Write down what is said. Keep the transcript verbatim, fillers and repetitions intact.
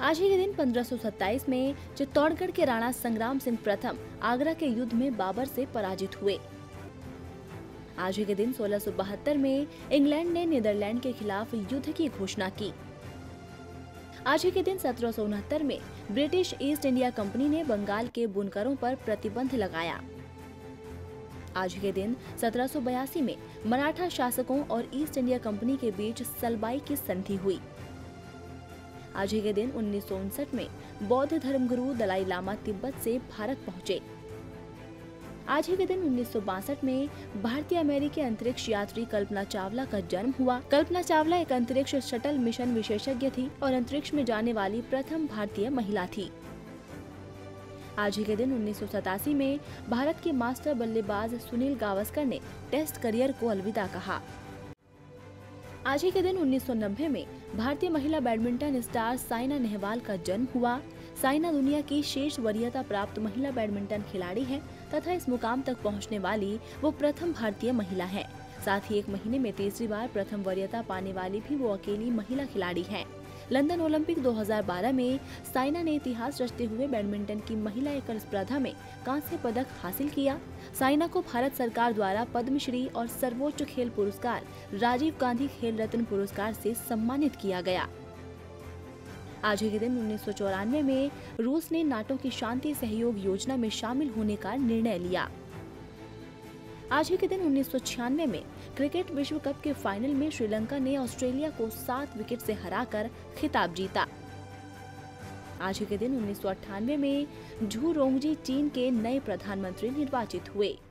आज ही के दिन पंद्रह सौ सत्ताईस में चित्तौड़गढ़ के राणा संग्राम सिंह प्रथम आगरा के युद्ध में बाबर से पराजित हुए। आज ही के दिन सोलह सौ बहत्तर में इंग्लैंड ने नीदरलैंड के खिलाफ युद्ध की घोषणा की। आज ही के दिन सत्रह सौ उनहत्तर में ब्रिटिश ईस्ट इंडिया कंपनी ने बंगाल के बुनकरों पर प्रतिबंध लगाया। आज ही के दिन सत्रह सौ बयासी में मराठा शासकों और ईस्ट इंडिया कंपनी के बीच सलबाई की संधि हुई। आज ही के दिन उन्नीस सौ उनसठ में बौद्ध धर्मगुरु दलाई लामा तिब्बत से भारत पहुंचे। आज ही के दिन उन्नीस सौ बासठ में भारतीय अमेरिकी अंतरिक्ष यात्री कल्पना चावला का जन्म हुआ। कल्पना चावला एक अंतरिक्ष शटल मिशन विशेषज्ञ थी और अंतरिक्ष में जाने वाली प्रथम भारतीय महिला थी। आज ही के दिन उन्नीस सौ सतासी में भारत के मास्टर बल्लेबाज सुनील गावस्कर ने टेस्ट करियर को अलविदा कहा। आज ही के दिन उन्नीस सौ नब्बे में भारतीय महिला बैडमिंटन स्टार साइना नेहवाल का जन्म हुआ। साइना दुनिया की शेष वरीयता प्राप्त महिला बैडमिंटन खिलाड़ी है तथा इस मुकाम तक पहुंचने वाली वो प्रथम भारतीय महिला है। साथ ही एक महीने में तीसरी बार प्रथम वरीयता पाने वाली भी वो अकेली महिला खिलाड़ी है। लंदन ओलंपिक दो हज़ार बारह में साइना ने इतिहास रचते हुए बैडमिंटन की महिला एकल स्पर्धा में कांस्य पदक हासिल किया। साइना को भारत सरकार द्वारा पद्मश्री और सर्वोच्च खेल पुरस्कार राजीव गांधी खेल रत्न पुरस्कार से सम्मानित किया गया। आज ही के दिन उन्नीस सौ चौरानवे में रूस ने नाटो की शांति सहयोग योजना में शामिल होने का निर्णय लिया। आज ही के दिन उन्नीस सौ छियानवे में क्रिकेट विश्व कप के फाइनल में श्रीलंका ने ऑस्ट्रेलिया को सात विकेट से हराकर खिताब जीता। आज ही के दिन उन्नीस सौ अट्ठानवे में झू रोंगजी चीन के नए प्रधानमंत्री निर्वाचित हुए।